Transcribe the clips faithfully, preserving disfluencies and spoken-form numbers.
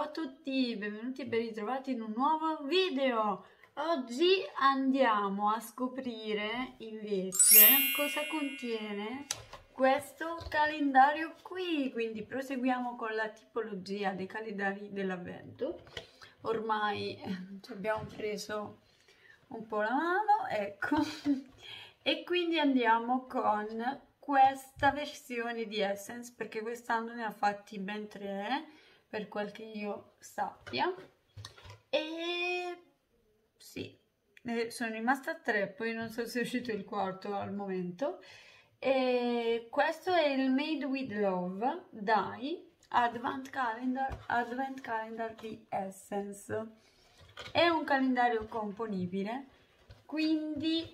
a tutti, benvenuti e ben ritrovati in un nuovo video. Oggi andiamo a scoprire invece cosa contiene questo calendario qui, quindi proseguiamo con la tipologia dei calendari dell'avvento. Ormai ci abbiamo preso un po' la mano, ecco, e quindi andiamo con questa versione di Essence, perché quest'anno ne ha fatti ben tre, per quel che io sappia, e sì, sono rimasta a tre, poi non so se è uscito il quarto al momento. E questo è il Made with Love dai Advent Calendar, Advent Calendar di Essence. È un calendario componibile, quindi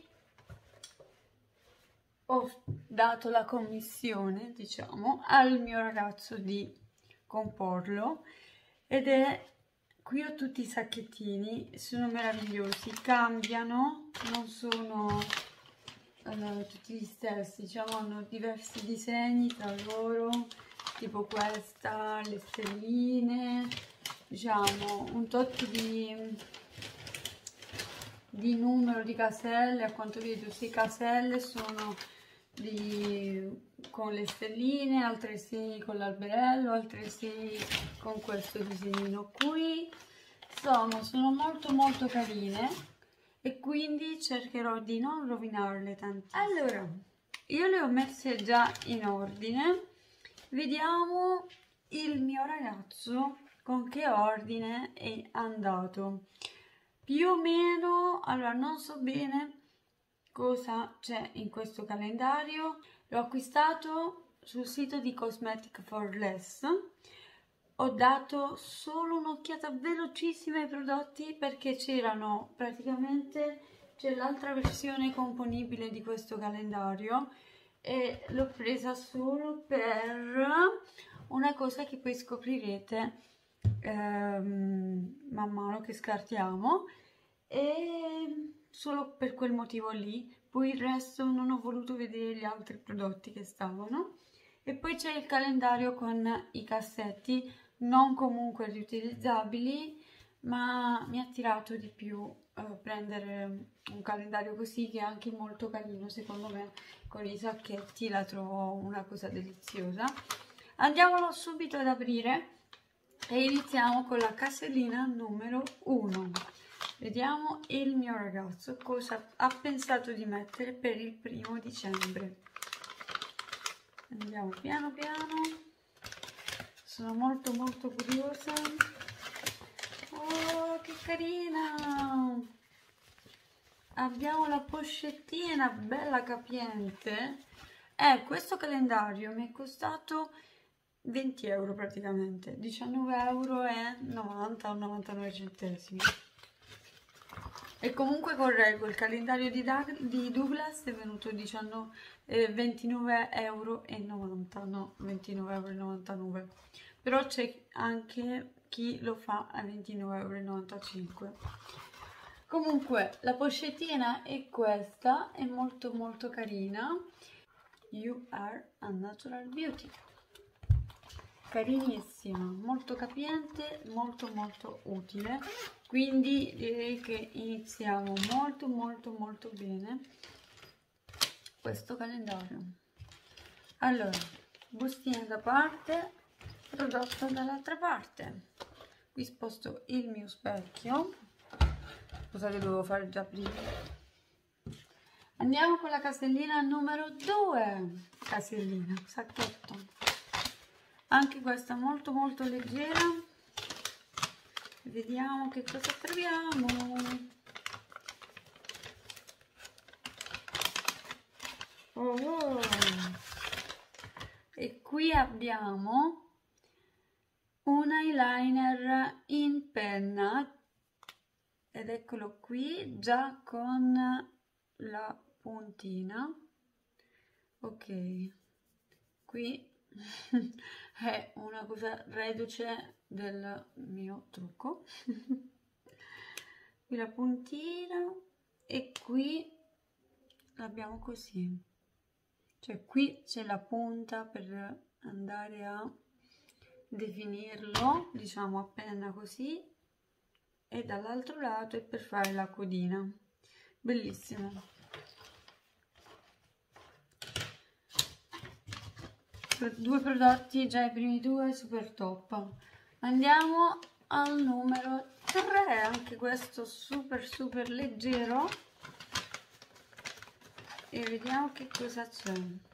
ho dato la commissione, diciamo, al mio ragazzo di comporlo, ed è qui ho tutti i sacchettini, sono meravigliosi, cambiano, non sono uh, tutti gli stessi, diciamo, hanno diversi disegni tra loro, tipo questa, le stelline, diciamo un tot di di numero di caselle. A quanto vedo sei caselle sono di, con le stelline, altre sei con l'alberello, altre sei con questo disegnino qui. Insomma, sono molto molto carine e quindi cercherò di non rovinarle tantissimo. Allora, io le ho messe già in ordine, vediamo il mio ragazzo con che ordine è andato. Più o meno, allora non so bene cosa c'è in questo calendario. L'ho acquistato sul sito di Cosmetic for Less. Ho dato solo un'occhiata velocissima ai prodotti perché c'erano praticamente, c'è l'altra versione componibile di questo calendario e l'ho presa solo per una cosa che poi scoprirete ehm, man mano che scartiamo, e solo per quel motivo lì. Poi il resto non ho voluto vedere gli altri prodotti che stavano. E poi c'è il calendario con i cassetti, non comunque riutilizzabili, ma mi ha attirato di più eh, prendere un calendario così, che è anche molto carino secondo me, con i sacchetti la trovo una cosa deliziosa. Andiamolo subito ad aprire e iniziamo con la casellina numero uno. Vediamo il mio ragazzo cosa ha pensato di mettere per il primo dicembre. Andiamo piano piano, sono molto molto curiosa. Oh, che carina! Abbiamo la pochettina bella capiente. Eh, questo calendario mi è costato venti euro praticamente, diciannove euro e novanta o novantanove centesimi. E comunque correggo, il calendario di, Doug, di Douglas è venuto diciannove, eh, ventinove euro e novanta, no, ventinove euro e novantanove, però c'è anche chi lo fa a ventinove euro e novantacinque. Comunque la pochettina è questa, è molto molto carina. You are a natural beauty. Carinissima, molto capiente, molto molto utile, quindi direi che iniziamo molto molto molto bene questo calendario. Allora, bustina da parte, prodotto dall'altra parte. Qui sposto il mio specchio, cosa che dovevo fare già prima. Andiamo con la casellina numero due, casellina, sacchetto. Anche questa molto molto leggera. Vediamo che cosa troviamo. Oh, oh. E qui abbiamo un eyeliner in penna, ed eccolo qui già con la puntina. Ok, qui è una cosa reduce del mio trucco. Qui la puntina e qui l'abbiamo così, cioè qui c'è la punta per andare a definirlo, diciamo a penna così, e dall'altro lato è per fare la codina. Bellissimo. Due prodotti, già i primi due super top. Andiamo al numero tre, anche questo super super leggero, e vediamo che cosa c'è.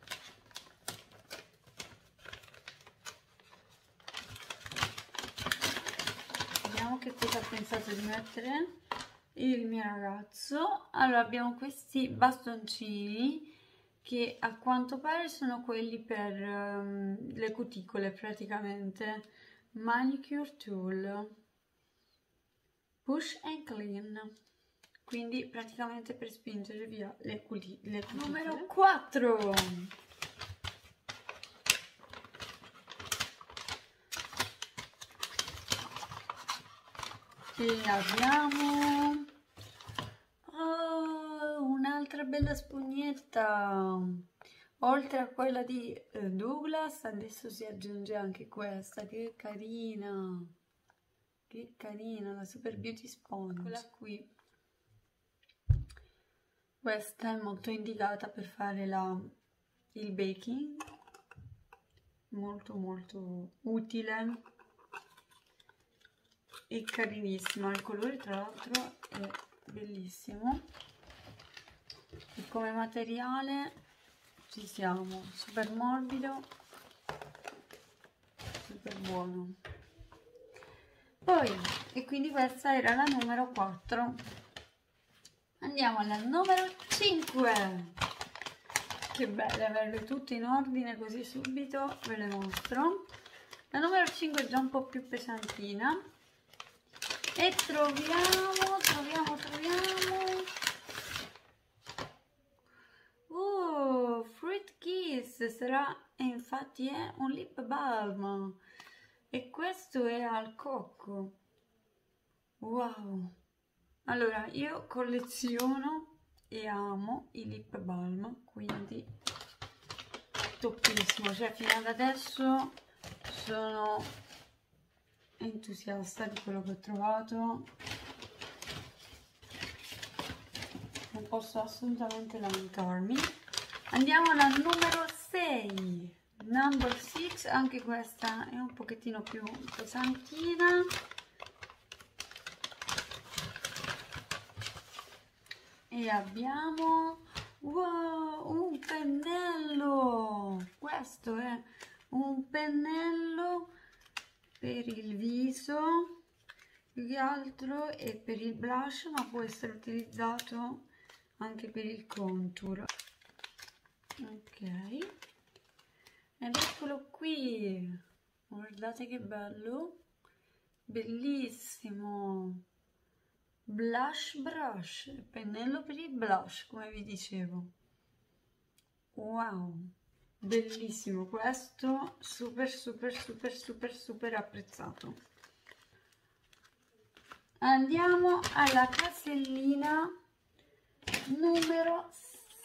Vediamo che cosa ha pensato di mettere il mio ragazzo. Allora, abbiamo questi bastoncini che a quanto pare sono quelli per um, le cuticole, praticamente. Manicure tool, push and clean, quindi praticamente per spingere via le, culi le cuticole. Numero quattro. E abbiamo oh, un'altra bella spugnetta. Oltre a quella di eh, Douglas, adesso si aggiunge anche questa, che carina, che carina, la Super Beauty Sponge. Quella qui, questa è molto indicata per fare la, il baking, molto molto utile e carinissima. Il colore tra l'altro è bellissimo, e come materiale ci siamo, super morbido, super buono. Poi, e quindi questa era la numero quattro. Andiamo alla numero cinque. Che belle averle tutte in ordine così subito, ve le mostro. La numero cinque è già un po' più pesantina, e troviamo, troviamo, troviamo oh, Fruit Kiss, sarà, e infatti è un lip balm, e questo è al cocco. Wow, allora io colleziono e amo i lip balm, quindi toppissimo, cioè fino ad adesso sono entusiasta di quello che ho trovato, non posso assolutamente lamentarmi. Andiamo alla numero sei, number six, anche questa è un pochettino più pesantina. E abbiamo wow, un pennello, questo è un pennello per il viso, più che altro è per il blush, ma può essere utilizzato anche per il contour. Ok, ed eccolo qui, guardate che bello, bellissimo. Blush brush, pennello per il blush, come vi dicevo. Wow, bellissimo questo, super super super super super apprezzato. Andiamo alla casellina numero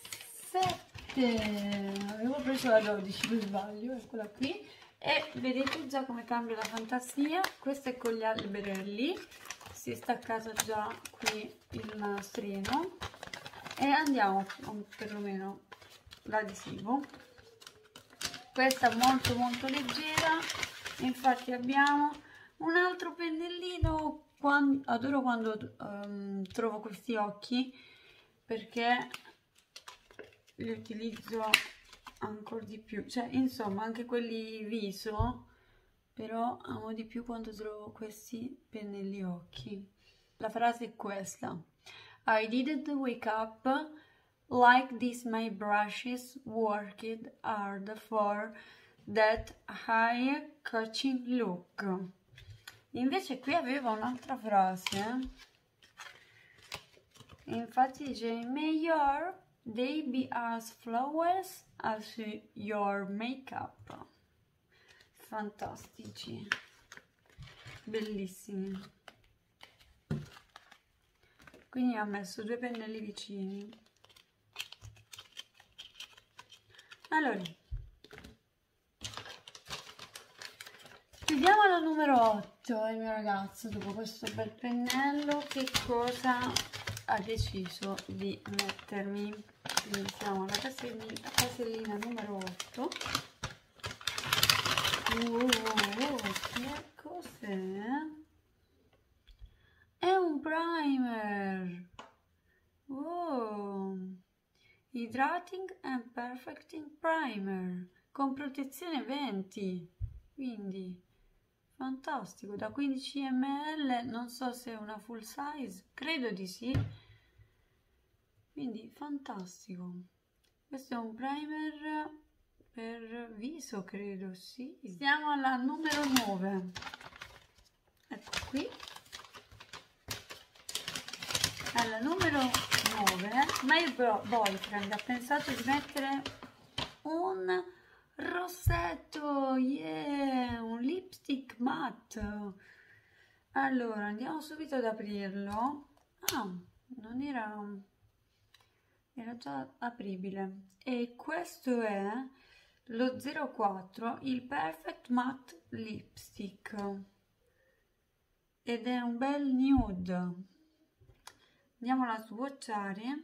sette. Avevo preso la dodici per sbaglio, eccola qui, e vedete già come cambia la fantasia. Questo è con gli alberelli, si è staccato già qui il nastrino, e andiamo perlomeno l'adesivo. Questa è molto molto leggera, infatti abbiamo un altro pennellino. Quando, adoro quando um, trovo questi occhi, perché li utilizzo ancora di più, cioè insomma anche quelli viso, però amo di più quando trovo questi pennelli occhi. La frase è questa: I didn't wake up like this, my brushes worked hard for that eye-catching look. Invece qui aveva un'altra frase, infatti dice: may your day be as flawless as your makeup. Fantastici, bellissimi. Quindi ha messo due pennelli vicini. Allora, Vediamo al numero otto, il mio ragazzo dopo questo bel pennello che cosa ha deciso di mettermi. Quindi siamo alla casellina, casellina numero otto. Uh, che cos'è? È un primer. Oh, Hydrating and Perfecting Primer con protezione venti, quindi fantastico, da quindici millilitri, non so se è una full size, credo di sì, quindi fantastico. Questo è un primer per viso, credo, sì. Siamo alla numero nove, ecco qui. Alla numero nove, my boyfriend ha pensato di mettere un rossetto, yeah, un lipstick matte. Allora andiamo subito ad aprirlo. Ah, non era, era già apribile. E questo è lo zero quattro, il Perfect Matte Lipstick, ed è un bel nude. Andiamola a swatchare.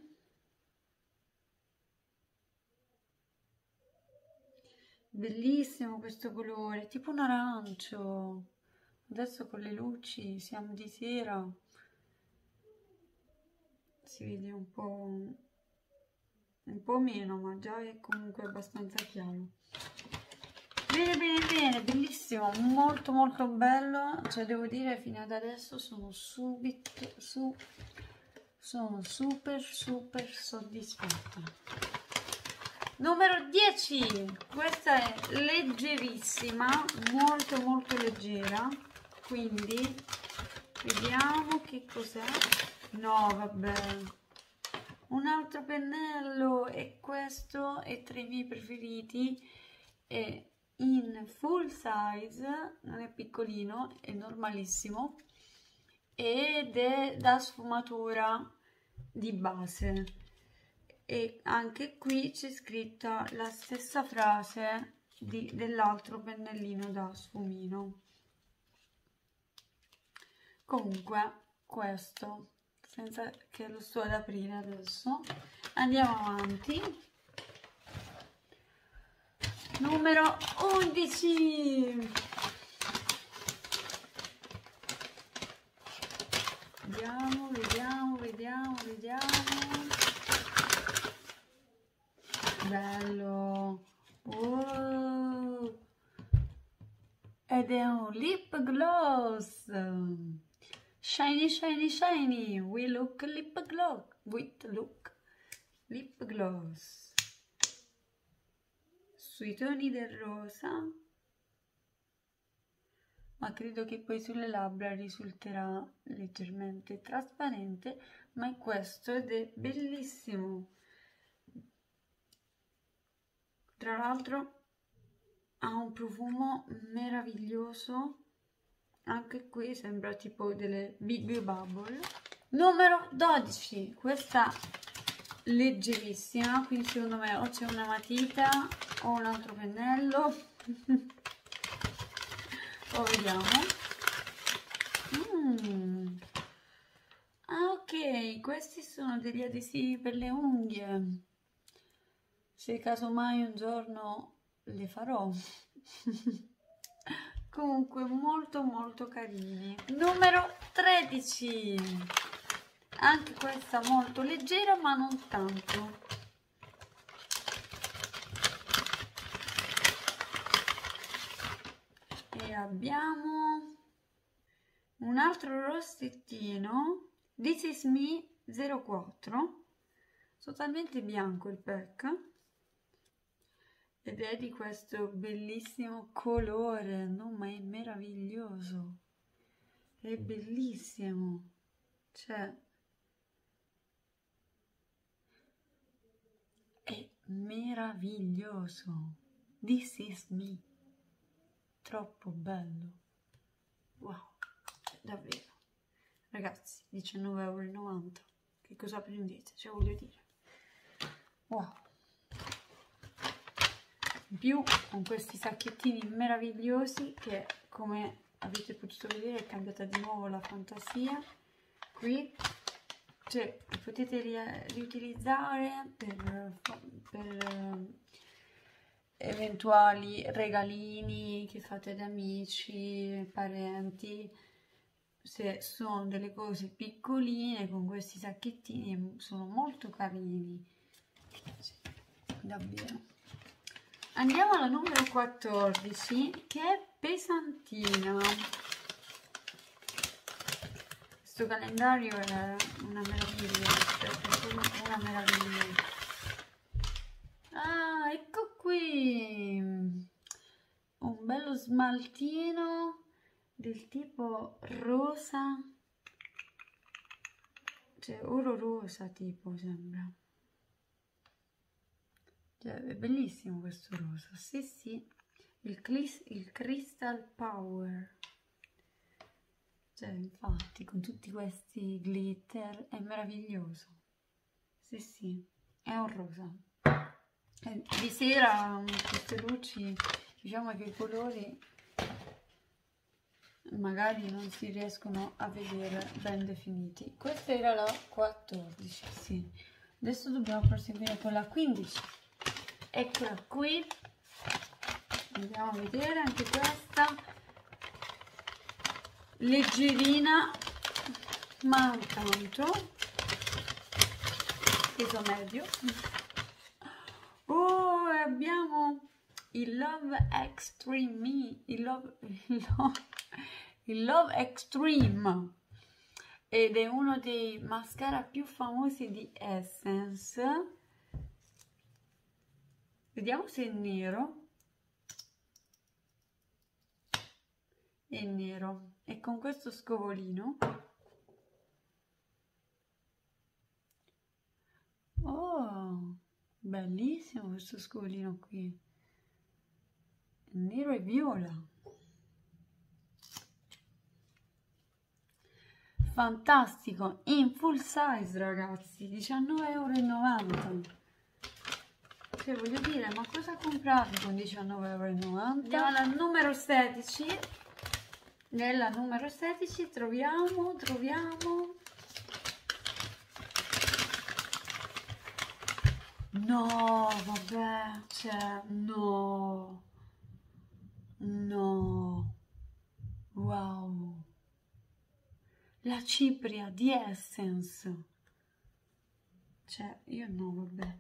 Bellissimo questo colore, tipo un arancio. Adesso con le luci siamo di sera, si vede un po' un po' meno, ma già è comunque abbastanza chiaro. Bene bene bene, bellissimo, molto molto bello. Cioè devo dire, fino ad adesso sono subito su sono super super soddisfatta. Numero dieci, questa è leggerissima, molto molto leggera, quindi vediamo che cos'è. No, vabbè, un altro pennello, e questo è tra i miei preferiti, è in full size, non è piccolino, è normalissimo ed è da sfumatura di base. E anche qui c'è scritta la stessa frase dell'altro pennellino da sfumino. Comunque questo, senza che lo sto ad aprire adesso, andiamo avanti. Numero undici. Vediamo, vediamo, vediamo, vediamo. Bello, oh. Ed è un lip gloss, shiny shiny shiny, we look lip gloss, with look lip gloss, sui toni del rosa, ma credo che poi sulle labbra risulterà leggermente trasparente, ma è questo ed è bellissimo. Tra l'altro ha un profumo meraviglioso, anche qui sembra tipo delle Big Bubble. Numero dodici, questa leggerissima, quindi secondo me o c'è una matita o un altro pennello. O vediamo. Mm. Ah, ok, questi sono degli adesivi per le unghie, se casomai un giorno le farò. Comunque molto molto carini. Numero tredici, anche questa molto leggera ma non tanto. E abbiamo un altro rossettino, This Is Me zero quattro, totalmente bianco il pack, ed è di questo bellissimo colore, no, ma è meraviglioso, è bellissimo, cioè è meraviglioso. This Is Me, troppo bello, wow, davvero ragazzi, diciannove e novanta euro, che cosa prendete, cioè voglio dire, wow. in più con questi sacchettini meravigliosi che, come avete potuto vedere, è cambiata di nuovo la fantasia. Qui cioè potete riutilizzare per, per eventuali regalini che fate ad amici, parenti. Se sono delle cose piccoline, con questi sacchettini sono molto carini, sì, davvero. Andiamo alla numero quattordici, che è pesantina. Questo calendario è una meraviglia, è una meraviglia. Ah, ecco qui, un bello smaltino del tipo rosa, cioè oro rosa tipo sembra, cioè, è bellissimo questo rosa, sì sì, il, il Crystal Power, cioè infatti con tutti questi glitter è meraviglioso, sì sì, è un rosa. E di sera queste luci, diciamo che i colori magari non si riescono a vedere ben definiti. Questa era la quattordici, sì. Adesso dobbiamo proseguire con la quindici. Eccola qui, andiamo a vedere anche questa, leggerina ma non tanto, peso medio. Oh, e abbiamo il Love Extreme, il Love, il Love, il Love Extreme, ed è uno dei mascara più famosi di Essence. Vediamo se è nero. È nero, e con questo scovolino. Oh, bellissimo questo scovolino qui, nero e viola, fantastico, in full size ragazzi, diciannove e novanta euro. Cioè voglio dire, ma cosa comprate con diciannove e novanta euro? Andiamo alla numero sedici. Nella numero sedici troviamo, troviamo no, vabbè, cioè, no, no, wow, la cipria di Essence, cioè, io no, vabbè,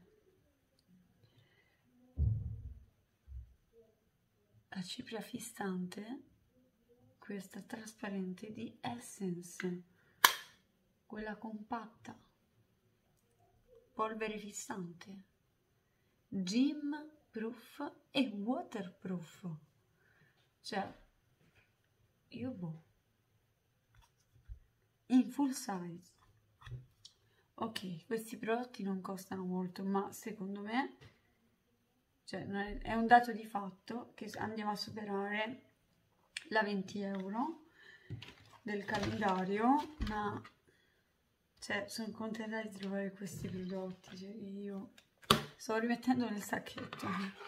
la cipria fissante, questa trasparente di Essence, quella compatta, polvere fissante, gym proof e waterproof, cioè io boh, in full size. Ok, questi prodotti non costano molto, ma secondo me, cioè, è un dato di fatto che andiamo a superare la venti euro del calendario, ma cioè, sono contenta di trovare questi prodotti, cioè, io sto rimettendo nel sacchetto,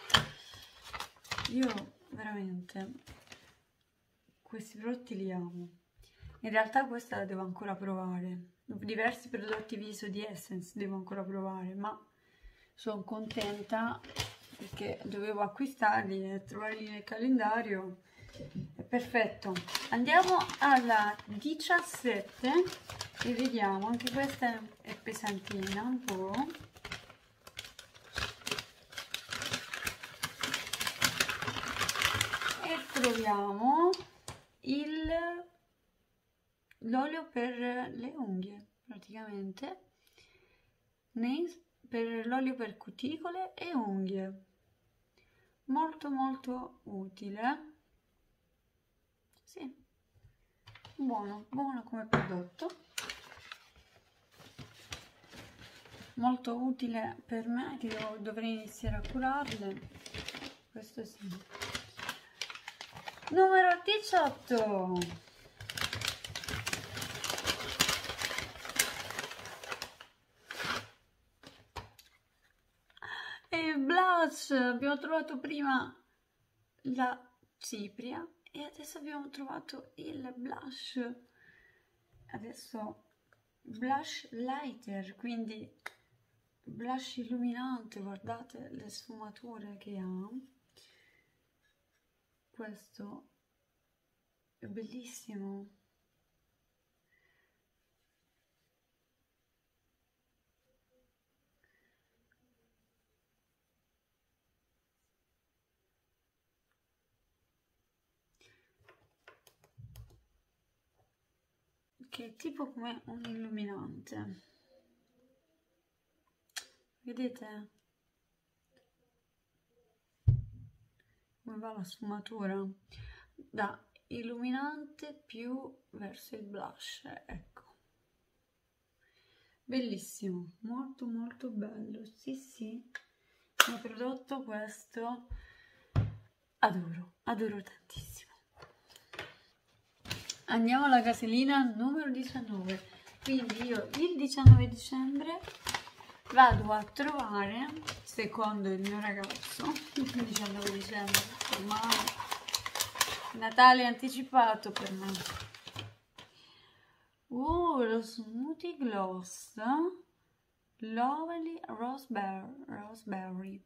io veramente questi prodotti li amo. In realtà questa la devo ancora provare, diversi prodotti viso di Essence devo ancora provare, ma sono contenta perché dovevo acquistarli e trovarli nel calendario. È perfetto. Andiamo alla diciassette e vediamo, anche questa è pesantina un po'. E troviamo il l'olio per le unghie, praticamente, per l'olio per cuticole e unghie, molto molto utile. Sì, buono, buono come prodotto, molto utile per me che devo, dovrei iniziare a curarle, questo sì. Numero diciotto, il blush blush. Abbiamo trovato prima la cipria e adesso abbiamo trovato il blush. Adesso blush lighter, quindi blush illuminante. Guardate le sfumature che ha. Questo è bellissimo. Che è tipo come un illuminante. Vedete come va la sfumatura? Da illuminante più verso il blush, ecco. Bellissimo, molto molto bello. Sì, sì, il prodotto questo adoro, adoro tantissimo. Andiamo alla casellina numero diciannove. Quindi io il diciannove dicembre vado a trovare, secondo il mio ragazzo, il diciannove dicembre, ormai Natale anticipato per me. Uh, lo Smoothie Gloss Lovely Raspberry, Raspberry.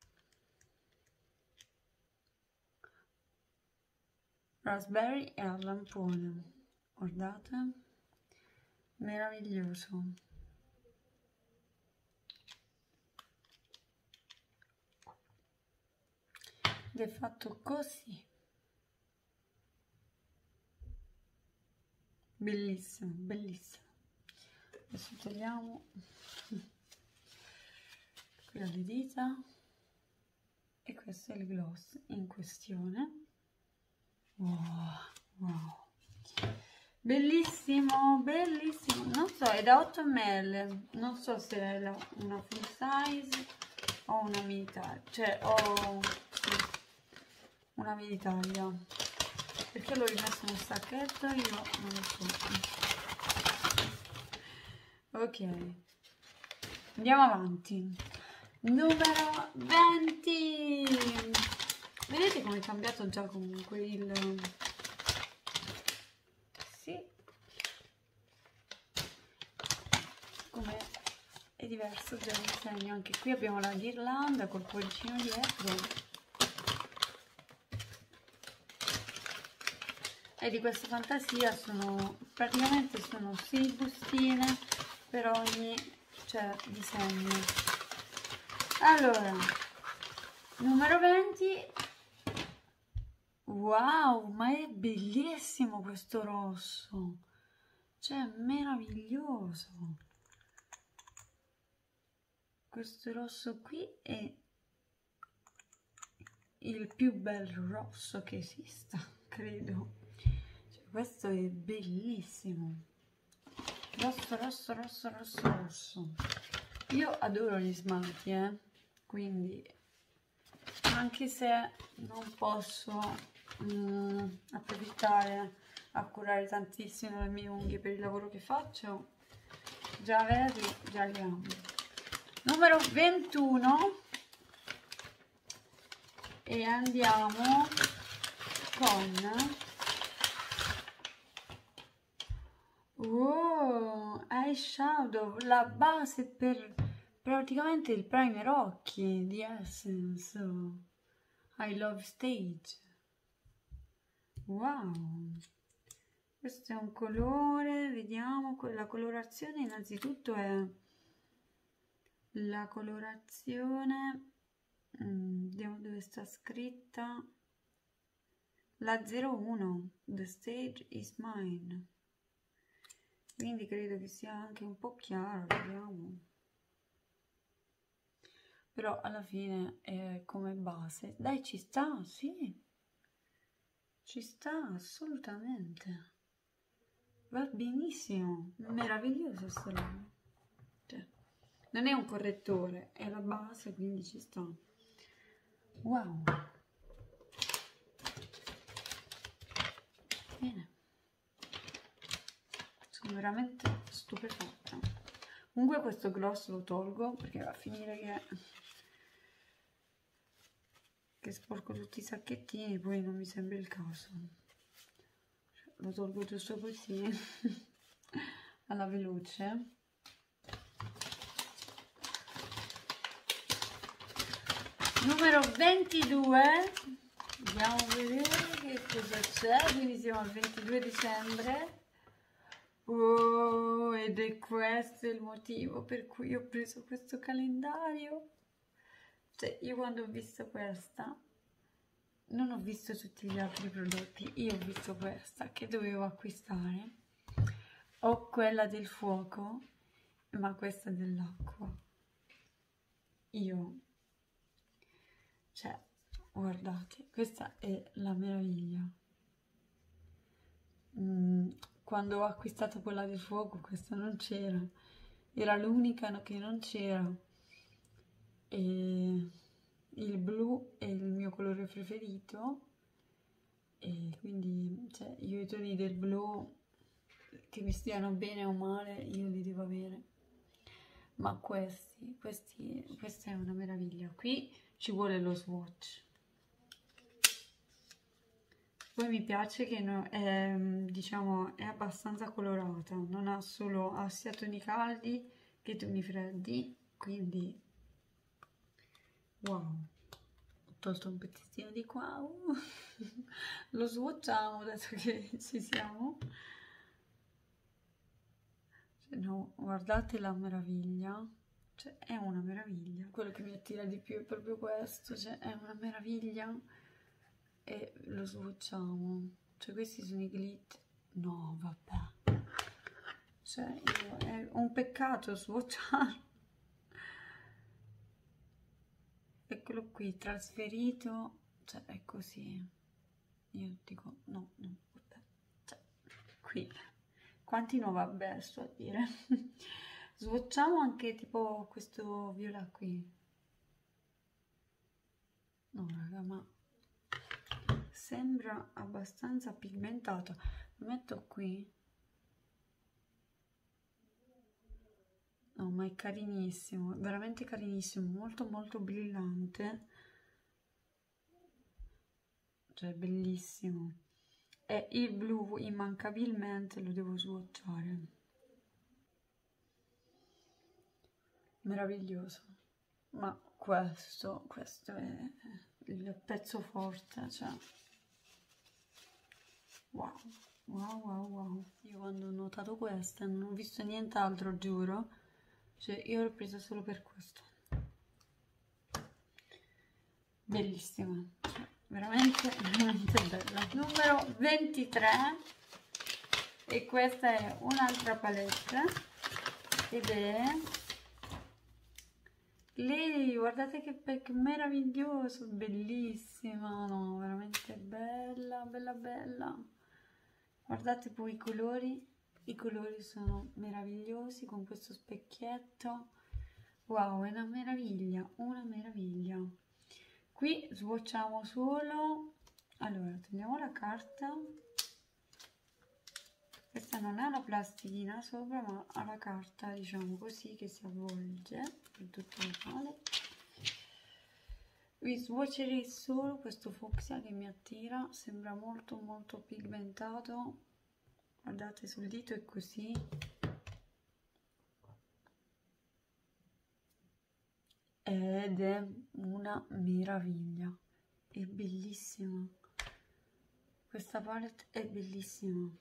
Raspberry e al lampone. Guardate, meraviglioso. Ed è fatto così. Bellissimo, bellissimo. Adesso togliamo qui le dita e questo è il gloss in questione. Wow, wow. Bellissimo, bellissimo. Non so, è da otto millilitri. Non so se è la, una full size o una mini taglia. Cioè, ho sì, una mini taglia. Perché l'ho rimesso nel sacchetto? Io non lo so. Ok. Andiamo avanti. Numero venti. Vedete come è cambiato già comunque il... Sì. Come è diverso già il disegno. Anche qui abbiamo la ghirlanda col cuoricino dietro. E di questa fantasia sono... praticamente sono sei bustine per ogni, cioè, disegno. Allora, numero venti. Wow, ma è bellissimo questo rosso, cioè meraviglioso. Questo rosso qui è il più bel rosso che esista, credo. Cioè, questo è bellissimo. Rosso, rosso, rosso, rosso, rosso. Io adoro gli smalti, eh? Quindi anche se non posso mm, approfittare a curare tantissimo le mie unghie per il lavoro che faccio, già averli, già li amo. Numero ventuno. E andiamo con wow, eyeshadow, la base per praticamente il primer occhi di Essence, I Love Stage. Wow, questo è un colore, vediamo, la colorazione innanzitutto è la colorazione, vediamo dove sta scritta, la zero uno, The Stage is Mine, quindi credo che sia anche un po' chiaro, vediamo. Però alla fine è come base. Dai, ci sta, sì. Ci sta, assolutamente. Va benissimo. Meraviglioso sto lavoro. Cioè, non è un correttore, è la base, quindi ci sta. Wow. Bene. Sono veramente stupefatta. Comunque questo gloss lo tolgo perché va a finire che che sporco tutti i sacchettini, poi non mi sembra il caso. Lo tolgo giusto così alla veloce. Numero ventidue, andiamo a vedere che cosa c'è. Quindi siamo al ventidue dicembre. Oh, ed è questo il motivo per cui ho preso questo calendario. Cioè, io quando ho visto questa non ho visto tutti gli altri prodotti, io ho visto questa che dovevo acquistare. Ho quella del fuoco, ma questa dell'acqua. Io, cioè, guardate, questa è la meraviglia. Mm, quando ho acquistato quella del fuoco, questa non c'era. Era l'unica che non c'era. E il blu è il mio colore preferito. E quindi, cioè, io i toni del blu, che mi stiano bene o male, io li devo avere. Ma questi, questi, questa è una meraviglia. Qui ci vuole lo swatch. Poi mi piace che no, è, diciamo, è abbastanza colorata, non ha solo, ha sia toni caldi che toni freddi, quindi wow. Ho tolto un pezzettino di qua, uh. Lo swatchiamo adesso che ci siamo. Cioè, no, guardate la meraviglia, cioè è una meraviglia. Quello che mi attira di più è proprio questo, cioè è una meraviglia. E lo swatchiamo, cioè questi sono i glitter, no vabbè, cioè io, è un peccato swatchare. Eccolo qui, trasferito, cioè è così, io dico no, no, vabbè, cioè qui, quanti no vabbè sto a dire. Swatchiamo anche tipo questo viola qui, no raga, ma sembra abbastanza pigmentato. Lo metto qui. No, ma è carinissimo, veramente carinissimo, molto molto brillante. Cioè, bellissimo. E il blu immancabilmente lo devo swatchare. Meraviglioso. Ma questo, questo è il pezzo forte, cioè... Wow, wow, wow, wow. Io quando ho notato questa non ho visto nient'altro, giuro. Cioè, io l'ho presa solo per questo. Bellissima. Cioè, veramente, veramente bella. Numero ventitré. E questa è un'altra palette. Ed è... Lei, guardate che pack meraviglioso, bellissima. No, veramente bella, bella, bella. Guardate poi i colori, i colori sono meravigliosi con questo specchietto. Wow, è una meraviglia, una meraviglia. Qui swatchiamo solo, allora togliamo la carta. Questa non è una plastichina sopra, ma ha la carta, diciamo così, che si avvolge per tutto il male. Vi swatcherei solo questo fucsia che mi attira, sembra molto molto pigmentato. Guardate, sul dito è così. Ed è una meraviglia, è bellissima. Questa palette è bellissima.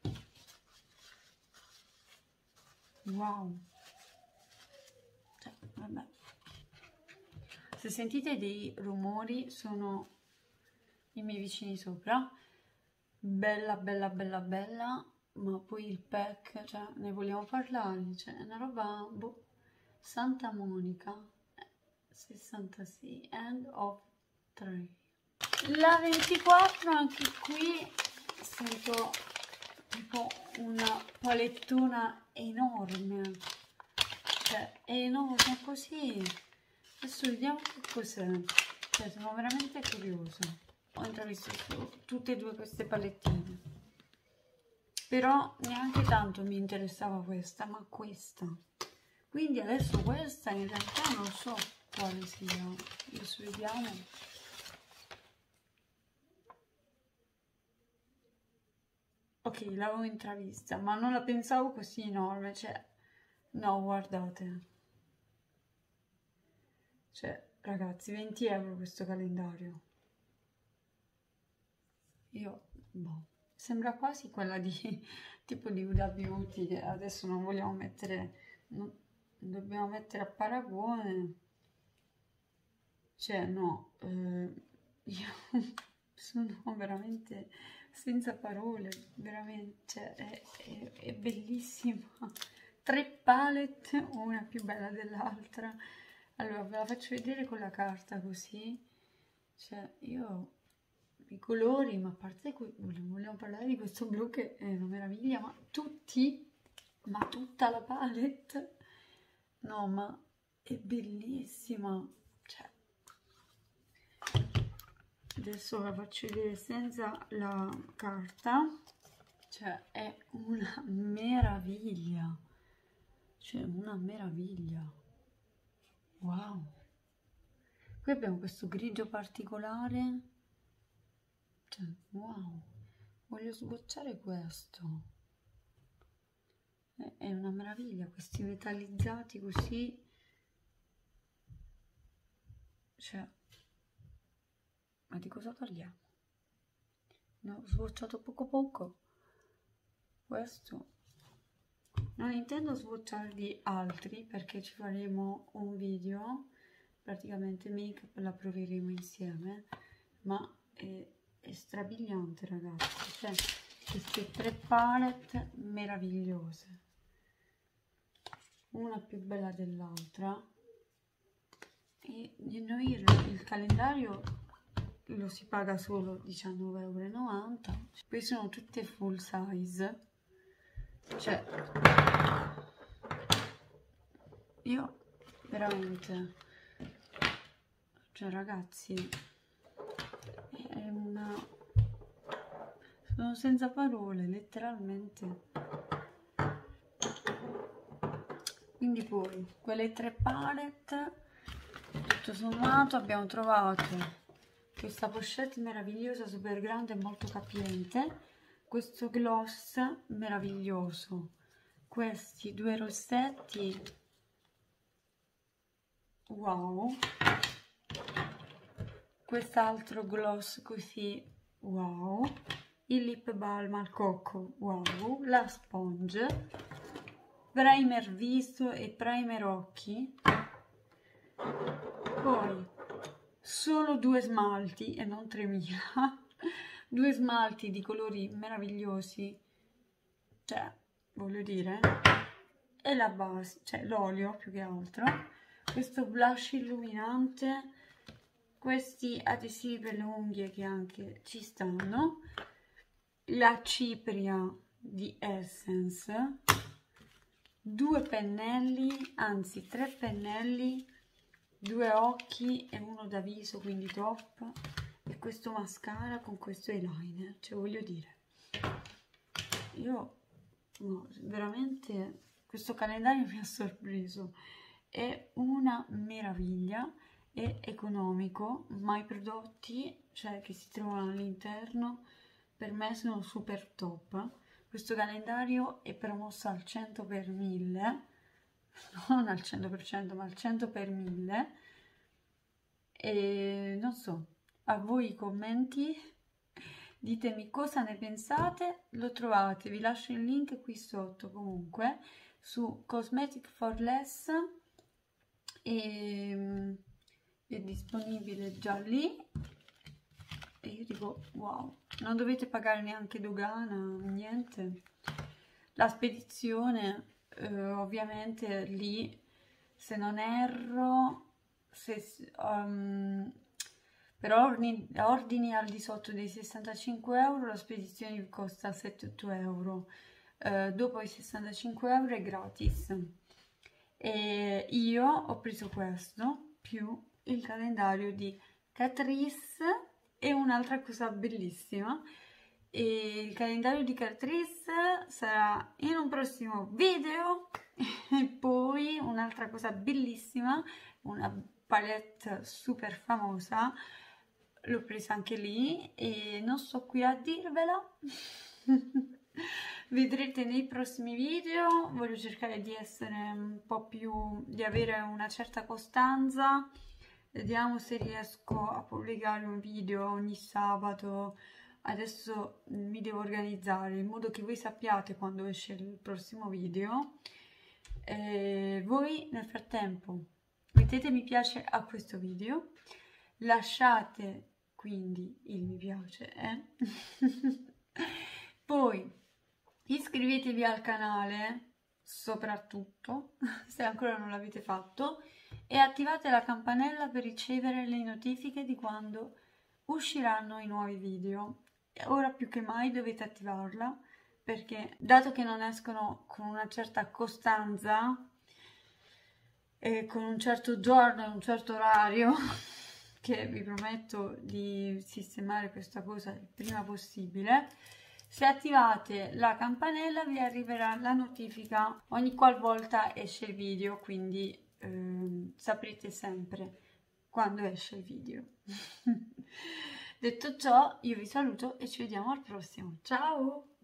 Wow. Cioè, vabbè. Se sentite dei rumori sono i miei vicini sopra. Bella, bella, bella, bella. Ma poi il pack, cioè, ne vogliamo parlare? Cioè, è una roba, boh. Santa Monica sessantasei, end of tre. La ventiquattro, anche qui sento tipo una palettona enorme. Cioè, è enorme così. Adesso vediamo che cos'è. Cioè, sono veramente curiosa. Ho intravisto tutte e due queste palettine. Però neanche tanto mi interessava questa, ma questa. Quindi adesso questa in realtà non so quale sia. Adesso vediamo. ok, l'avevo intravista, ma non la pensavo così enorme, cioè, no, guardate, cioè, ragazzi, venti euro questo calendario, io, boh, sembra quasi quella di, tipo di Huda Beauty, che adesso non vogliamo mettere, non, dobbiamo mettere a paragone, cioè, no, eh, io sono veramente senza parole, veramente, cioè, è, è, è bellissima. Tre palette, una più bella dell'altra. Allora, ve la faccio vedere con la carta così. Cioè, io, i colori, ma a parte que- vogliamo parlare di questo blu che è una meraviglia, ma tutti, ma tutta la palette, no, ma è bellissima. Cioè, adesso la faccio vedere senza la carta, cioè è una meraviglia, cioè una meraviglia, wow. Qui abbiamo questo grigio particolare, cioè wow, voglio sbocciare questo, è, è una meraviglia, questi metallizzati così, cioè, ma di cosa parliamo? Ne ho sbocciato poco poco. Questo non intendo swatcharvi altri perché ci faremo un video, praticamente make up la proveremo insieme, ma è, è strabiliante ragazzi, cioè queste tre palette meravigliose, una più bella dell'altra, e noi il, il calendario lo si paga solo diciannove e novanta euro, poi sono tutte full size. Cioè, io veramente, cioè ragazzi, è una, sono senza parole, letteralmente. Quindi poi, quelle tre palette, tutto sommato abbiamo trovato questa pochette meravigliosa, super grande e molto capiente, questo gloss meraviglioso, questi due rossetti, wow, quest'altro gloss così, wow, il lip balm al cocco, wow, la sponge, primer viso e primer occhi, poi solo due smalti e non tremila, due smalti di colori meravigliosi, cioè voglio dire, e la base, cioè l'olio più che altro, questo blush illuminante, questi adesivi per le unghie che anche ci stanno, la cipria di Essence, due pennelli, anzi tre pennelli, due occhi e uno da viso, quindi top, e questo mascara con questo eyeliner, cioè voglio dire, io no, veramente questo calendario mi ha sorpreso, è una meraviglia, è economico, ma i prodotti, cioè, che si trovano all'interno per me sono super top. Questo calendario è promosso al cento per mille, non al cento per cento ma al cento per mille, e non so, a voi i commenti, ditemi cosa ne pensate, lo trovate, vi lascio il link qui sotto comunque, su Cosmetic for Less, e è disponibile già lì, e io dico wow, non dovete pagare neanche dogana, niente, la spedizione eh, ovviamente lì, se non erro, se, um, per ordini, ordini al di sotto dei sessantacinque euro la spedizione vi costa sette otto euro, eh, dopo i sessantacinque euro è gratis. E io ho preso questo più il calendario di Catrice e un'altra cosa bellissima, e il calendario di Catrice sarà in un prossimo video. E poi un'altra cosa bellissima, una palette super famosa, l'ho presa anche lì e non sto qui a dirvela. vedrete nei prossimi video. Voglio cercare di essere un po' più, di avere una certa costanza. Vediamo se riesco a pubblicare un video ogni sabato. Adesso mi devo organizzare in modo che voi sappiate quando esce il prossimo video. E voi nel frattempo mettete mi piace a questo video, lasciate quindi il mi piace, eh? Poi iscrivetevi al canale, soprattutto se ancora non l'avete fatto, e attivate la campanella per ricevere le notifiche di quando usciranno i nuovi video. Ora più che mai dovete attivarla, perché dato che non escono con una certa costanza e con un certo giorno e un certo orario, che vi prometto di sistemare questa cosa il prima possibile, se attivate la campanella vi arriverà la notifica ogni qualvolta esce il video, quindi ehm, saprete sempre quando esce il video. Detto ciò, io vi saluto e ci vediamo al prossimo. Ciao!